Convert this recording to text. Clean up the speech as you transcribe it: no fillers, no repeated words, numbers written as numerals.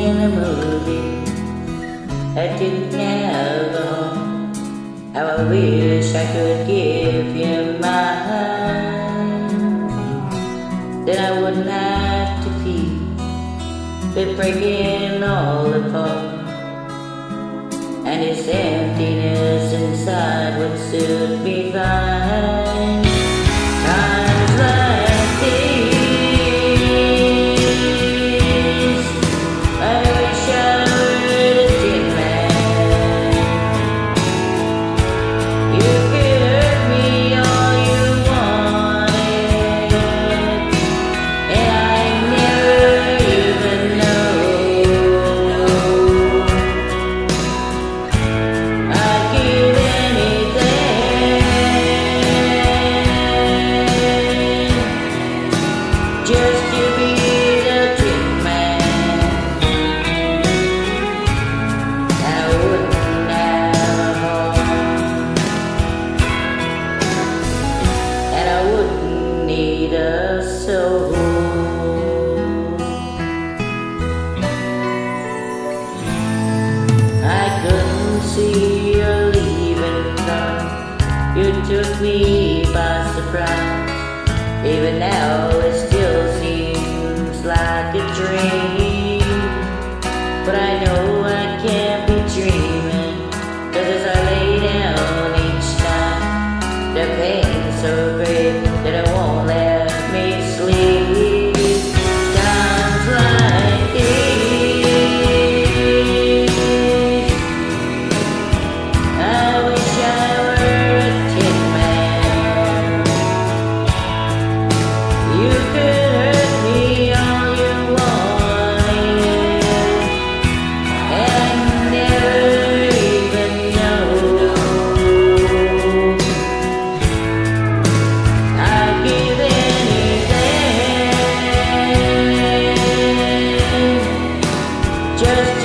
in a movie that didn't have a home. How I wish I could give you my hand. Then I wouldn't have to feel it breaking all apart. And this emptiness inside would suit me fine. Times like these, I wish I were the tin man. You could hurt me all you wanted, and I never even know. I'd give anything just to be the tin man. I wouldn't have a home, and I wouldn't need a soul. I couldn't see you leaving, from you took me by surprise. Even now it still seems like a dream, but I know I can't be dreaming, 'cause as I lay down each night, the pain's so great that it won't let me sleep. Times like these, I wish I were a tin man. You could hurt me all you wanted, and I never even know. I'd give anything just